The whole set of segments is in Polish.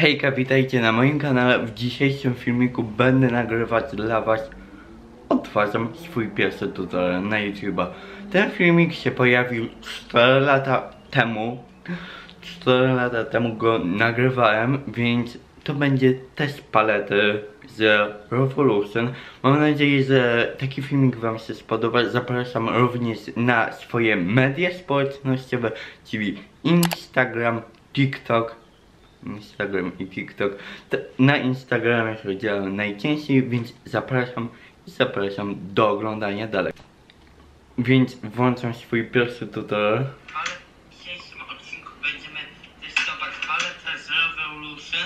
Hejka, witajcie na moim kanale. W dzisiejszym filmiku będę nagrywać dla was, odtwarzam swój pierwszy tutorial na YouTube'a. Ten filmik się pojawił 4 lata temu. 4 lata temu go nagrywałem, więc to będzie test palety z Revolution. Mam nadzieję, że taki filmik wam się spodoba. Zapraszam również na swoje media społecznościowe, czyli Instagram, TikTok i TikTok. Na Instagramie się działam najczęściej, więc zapraszam do oglądania dalej. Więc włączam swój pierwszy tutorial. Ale w dzisiejszym odcinku będziemy testować paletę z Revolution,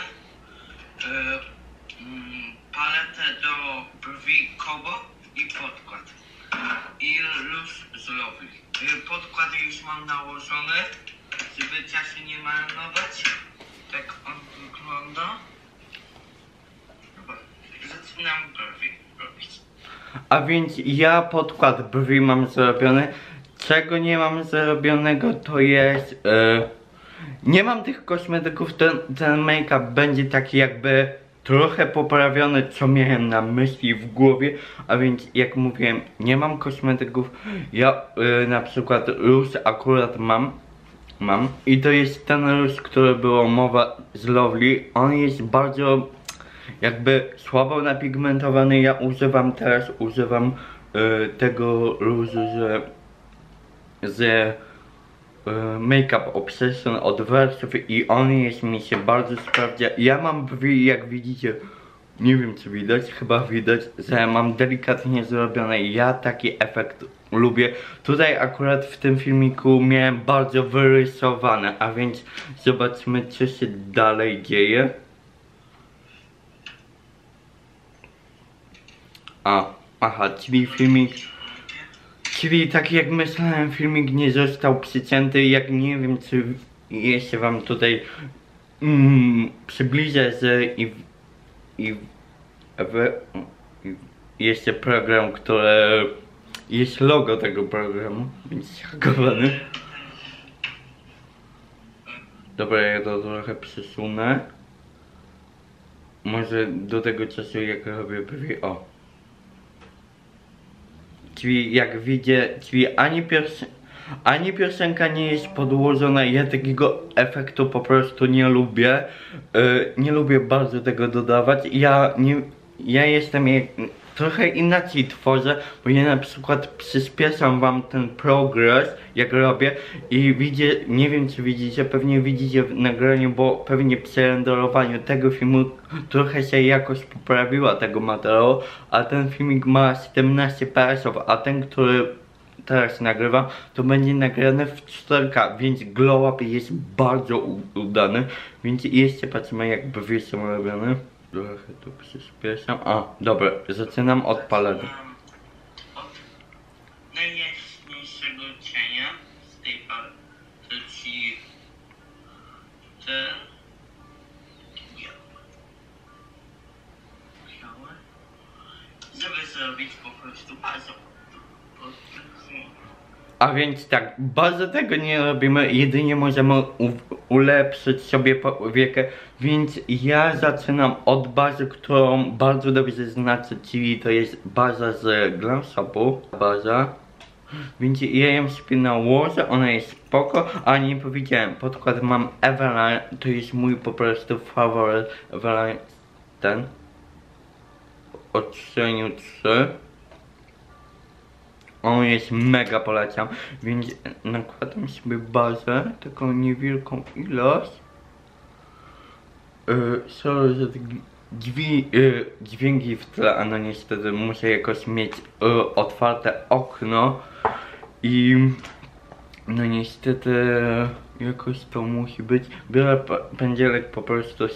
paletę do brwi Kobo i podkład. I róż z Lovely. Podkład już mam nałożony, żeby czasu nie marnować. Tak on wygląda. Dobra, zaczynam brwi robić. A więc ja podkład brwi mam zrobiony. Czego nie mam zrobionego to jest nie mam tych kosmetyków. Ten make-up będzie taki jakby trochę poprawiony, co miałem na myśli w głowie. A więc jak mówiłem, nie mam kosmetyków. Ja na przykład róż akurat mam i to jest ten róż, który było mowa z Lovely. On jest bardzo jakby słabo napigmentowany. Ja teraz używam tego różu z Make-up Obsession od Versów i on jest, mi się bardzo sprawdza. Ja mam brwi, jak widzicie, nie wiem czy widać, chyba widać, że mam delikatnie zrobione. Ja taki efekt lubię. Tutaj akurat w tym filmiku miałem bardzo wyrysowane, a więc zobaczmy, co się dalej dzieje. Aha, czyli tak jak myślałem, filmik nie został przycięty. Jak nie wiem, czy jeszcze wam tutaj przybliżę, że jeszcze program, który jest logo tego programu, więc zhakowany. Dobra, ja to trochę przesunę. Może do tego czasu, jak robię brwi, Czyli jak widzę, ani piosenka nie jest podłożona. Ja takiego efektu po prostu nie lubię. Nie lubię bardzo tego dodawać. Ja jestem trochę inaczej tworzę, bo ja na przykład przyspieszam wam ten progres, jak robię i nie wiem czy widzicie, pewnie widzicie w nagraniu, bo pewnie przy renderowaniu tego filmu trochę się jakoś poprawiła tego materiału, a ten filmik ma 17 fps, a ten, który teraz nagrywam, to będzie nagrane w 4K, więc glow up jest bardzo udany, więc jeszcze patrzymy jak brwi są robione. Trochę tu przyspieszam. Dobra, zaczynam od palety. Od najjaśniejszego cienia z tej palety, ci ten biały, żeby zrobić po prostu bazę. A więc tak, bardzo tego nie robimy, jedynie możemy ulepszyć sobie powiekę, więc ja zaczynam od bazy, którą bardzo dobrze znacie, czyli to jest baza z Glam Shopu, więc ja ją sobie nałożę, ona jest spoko, a nie powiedziałem, podkład mam Everline, to jest mój po prostu faworyt, Everline ten, odcieniu 3. On jest mega, polecam, więc nakładam sobie bazę, taką niewielką ilość. Sorry, że te dźwięki w tle, a no niestety muszę jakoś mieć otwarte okno i no niestety jakoś to musi być. Biorę pędzelek po prostu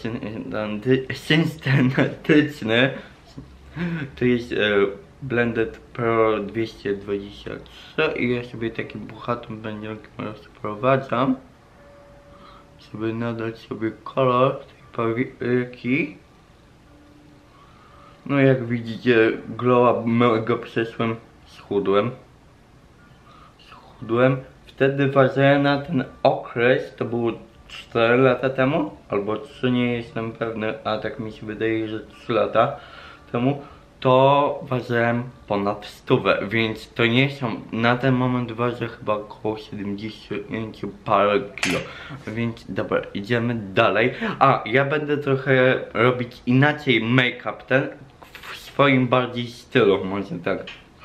syntetyczny, to jest Blended Pro 223 i ja sobie takim buchatym pędzelkiem rozprowadzam, żeby nadać sobie kolor tej powieki. No jak widzicie, glow up mega przeszłem, schudłem. Wtedy ważyłem na ten okres, to było 4 lata temu, albo 3, nie jestem pewny, a tak mi się wydaje, że 3 lata temu, to ważyłem ponad 100, więc to nie są, na ten moment ważę chyba około 70 parę kilo, więc dobra, idziemy dalej. A, ja będę trochę robić inaczej make-up ten, w swoim bardziej stylu, może tak.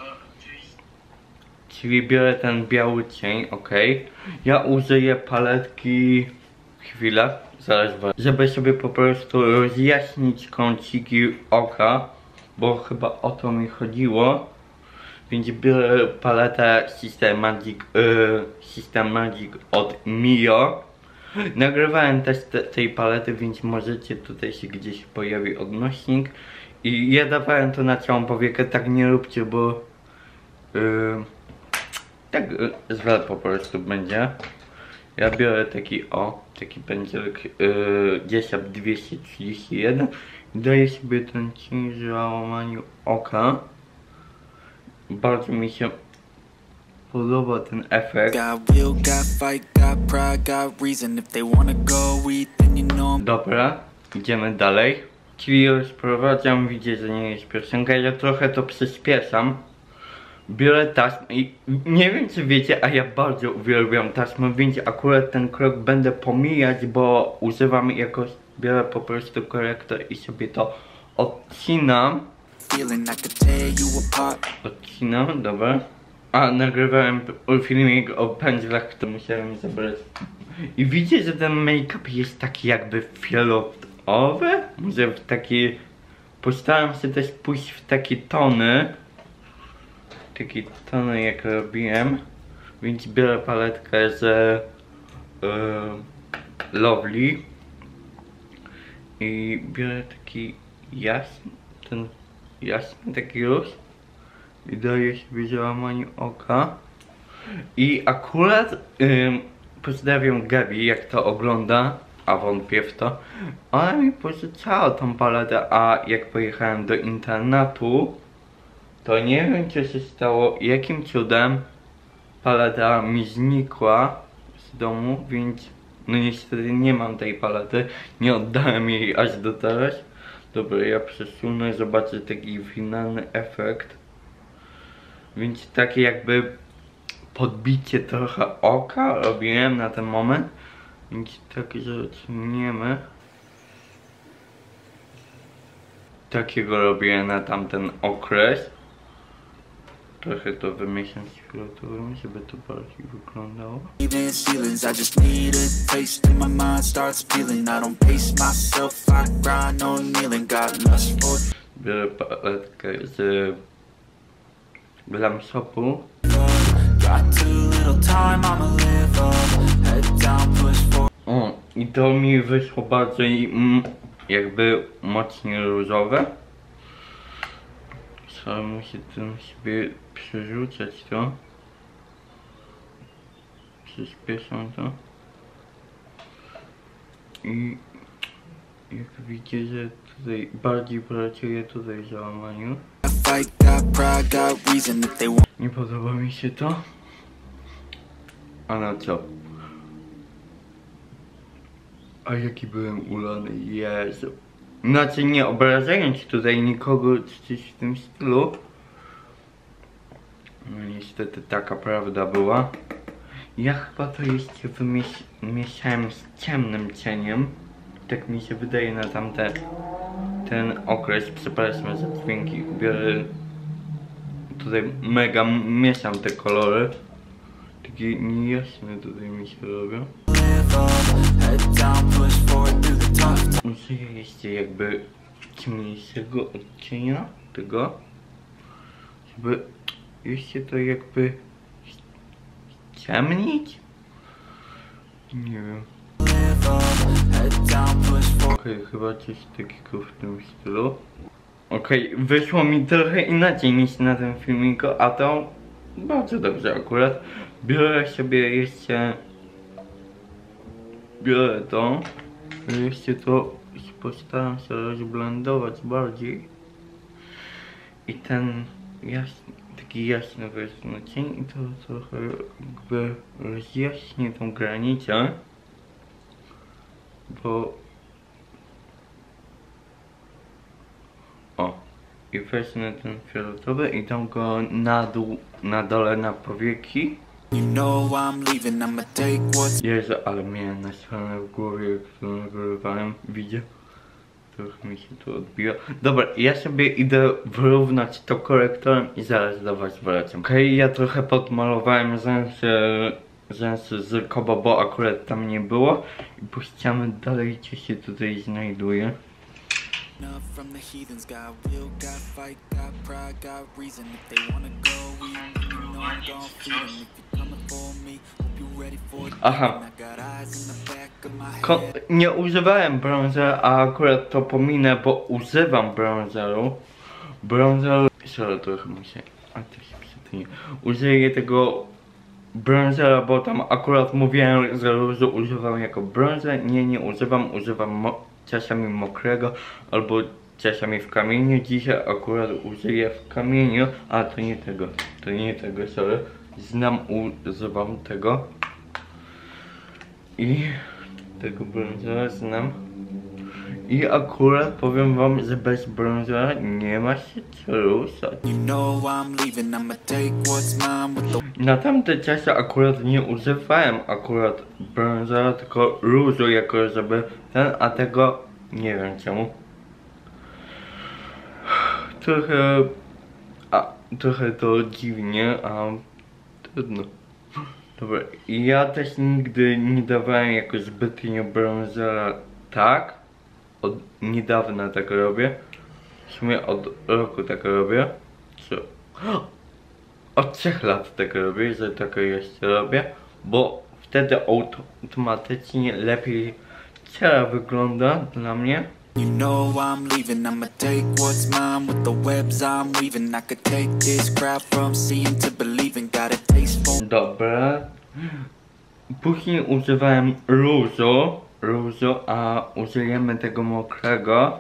Czyli biorę ten biały cień, ok. Ja użyję paletki, chwilę, zaraz, żeby sobie po prostu rozjaśnić kąciki oka, bo chyba o to mi chodziło. Więc biorę paletę System Magic od Mio. Nagrywałem też tej palety, więc możecie, tutaj się gdzieś pojawi odnośnik. I ja dawałem to na całą powiekę, tak nie róbcie, bo tak źle po prostu będzie. Ja biorę taki pędzelek Dziesiab 231 i daję sobie ten cień w załamaniu oka. Bardzo mi się podoba ten efekt. Dobra, idziemy dalej. Czyli rozprowadzam, widzę, że nie jest piosenka, ja trochę to przyspieszam. Biorę taśmę i nie wiem czy wiecie, a ja bardzo uwielbiam taśmę, więc akurat ten krok będę pomijać, bo używam jakoś, biorę po prostu korektor i sobie to odcinam. Odcinam, dobra. A, nagrywałem filmik o pędzlach, to musiałem zabrać. I widzicie, że ten make-up jest taki jakby fioletowy? Może w taki... Postaram się też pójść w takie tony. Takie tony jak robiłem. Więc biorę paletkę z Lovely. I biorę taki jasny, ten jasny taki róż. I daję sobie załamaniu oka. I akurat pozdrawiam Gabi, jak to ogląda, a wątpię w to. Ona mi pożyczała tą paletę, a jak pojechałem do internatu, to nie wiem co się stało, jakim cudem paleta mi znikła z domu, więc no niestety nie mam tej palety, nie oddałem jej aż do teraz. Dobra, ja przesunę, zobaczę taki finalny efekt. Więc takie jakby podbicie trochę oka robiłem na ten moment. Więc tak zaczniemy. Takiego robiłem na tamten okres. Trochę to wymieszam z fioletowymi, żeby to bardziej wyglądało. Biorę paletkę z Glam Shopu. O, i to mi wyszło bardziej jakby mocniej różowe. Trzeba się tym sobie przerzucać to. Przyspieszam to. I jak widzicie, że tutaj bardziej pracuje tutaj w załamaniu. Nie podoba mi się to. A na co? A jaki byłem ulany, Jezu. Znaczy nie obrażając tutaj nikogo czy coś w tym stylu. No niestety taka prawda była. Ja chyba to jeszcze wymieszałem z ciemnym cieniem. Tak mi się wydaje na ten okres. Przepraszam za dźwięki. Biorę tutaj mega mieszam te kolory. Takie niejasne tutaj mi się robią. Użyję jeszcze jakby ciemniejszego odcienia tego, żeby jeszcze to jakby ciemnić? Nie wiem. Okej, chyba coś takiego w tym stylu. Okej, wyszło mi trochę inaczej niż na tym filmiku, a to bardzo dobrze akurat. Biorę sobie jeszcze... Biorę to. Jeszcze to postaram się rozblendować bardziej. I ten jasny, taki jasny wezmę cień i to trochę jakby rozjaśnię tą granicę. bo... O, i wezmę ten fioletowy i dam go na dół, na dole na powieki. You know I'm leaving, I'ma take what's... Jezu, ale miałem naświetlone w głowie, jak to nagrywałem, widzę. Trochę mi się tu odbiło. Dobra, ja sobie idę wyrównać to korektorem i zaraz do was wracam. Okej, ja trochę podmalowałem rzęsy z Kobo, bo akurat tam nie było. I puściamy dalej, co się tutaj znajduje. From the heathens, got will, got fight, got pride, got reason. If they wanna go eat, you know I'm gon' feed 'em. If you're coming for me, hope you ready for it. Aha. I got eyes in the back of my head. Nie używałem bronzera, a akurat to pominę, bo używam bronzeru. Bronzer... Sorry, trochę muszę... A to się przytnie. Użyję tego bronzera, bo tam akurat mówiłem, że używam jako bronzer. Nie używam. Używam czasami mokrego albo czasami w kamieniu. Dzisiaj akurat użyję w kamieniu, a to nie tego, sorry. Używam tego. I tego bronzera znam. I akurat powiem wam, że bez bronzera nie ma się co ruszać. You know I'm leaving, I'ma take what's mine with the... Na tamte czasy akurat nie używałem akurat bronzera, tylko różu jako żeby ten, a tego nie wiem czemu. Trochę to dziwnie, a trudno. Dobra, ja też nigdy nie dawałem jakoś zbytnio bronzera, tak? Od niedawna tak robię. W sumie od roku tak robię. Co? Od 3 lat tak robię, że tak jeszcze robię. Bo wtedy automatycznie lepiej cera wygląda dla mnie. You know I'm leaving, I'ma take what's mine with the webs I'm weaving. I could take this crowd from seeing to believing. Got a taste for... Dobra. Później używałem różu, a użyjemy tego mokrego,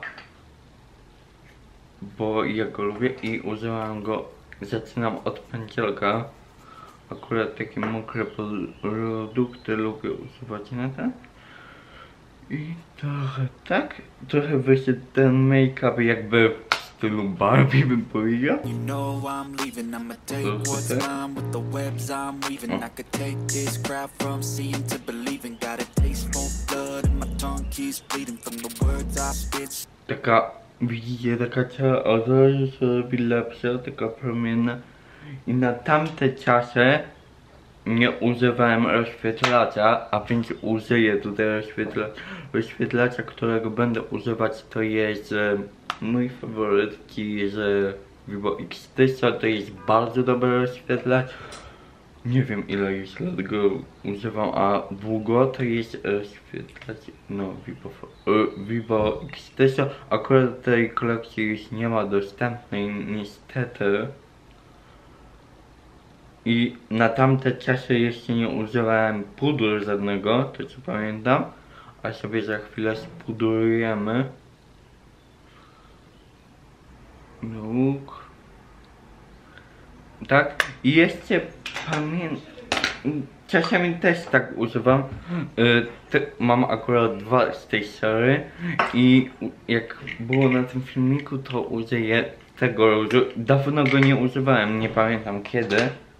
bo ja go lubię i używam go, zaczynam od pędzelka. Akurat takie mokre produkty lubię używać na ten. I trochę wyszedł ten make-up jakby w stylu Barbie, bym powiedział. You know I'm leaving, I'ma take what's mine with the webs I'm weaving. I could take this crowd from seeing to believing. Got a taste for blood and my tongue keeps bleeding from the words I spit. Taka, widzicie, taka cała od razu się robi lepsza, taka promienna. I na tamte czasy nie używałem rozświetlacza, a więc użyję tutaj rozświetlacza, którego będę używać. To jest mój faworyt, czyli z Vivo X-Tysa. To jest bardzo dobry rozświetlacz. Nie wiem ile już lat go używam, a długo. To jest rozświetlacz, no Vivo X-Tysa. Akurat tej kolekcji już nie ma dostępnej, niestety. I na tamte czasy jeszcze nie używałem pudru żadnego, to co pamiętam. A sobie za chwilę spudrujemy. Nóg. Tak? I jeszcze czasami też tak używam. Mam akurat 2 z tej serii. I jak było na tym filmiku, to użyję tego różu. Dawno go nie używałem, nie pamiętam kiedy.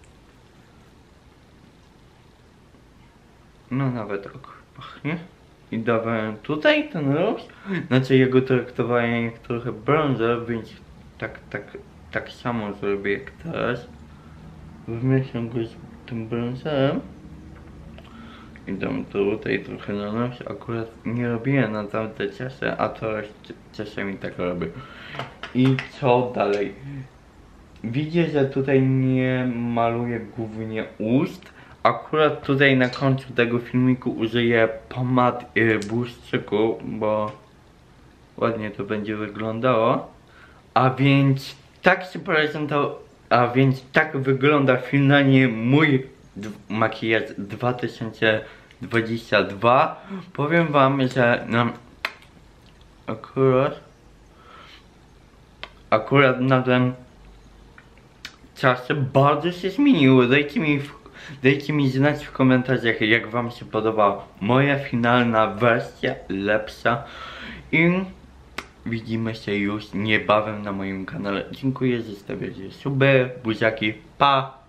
No nawet tak pachnie. I dawałem tutaj ten róż. Znaczy ja go traktowałem jak trochę bronzer, więc tak samo zrobię jak teraz. Wymieszam go z tym bronzerem. I dam tutaj trochę na nos. Akurat nie robiłem na tamte czasy, a teraz czasami tak robię. I co dalej? Widzicie, że tutaj nie maluję głównie ust. Akurat tutaj na końcu tego filmiku użyję pomad błyszczyku, bo ładnie to będzie wyglądało. A więc tak się prezentował, a więc tak wygląda finalnie mój makijaż 2022. Powiem wam, że akurat na ten czas bardzo się zmieniło. Dajcie mi Dajcie mi znać w komentarzach, jak wam się podoba moja finalna wersja, lepsza. I widzimy się już niebawem na moim kanale. Dziękuję, zostawiacie suby, buziaki, pa!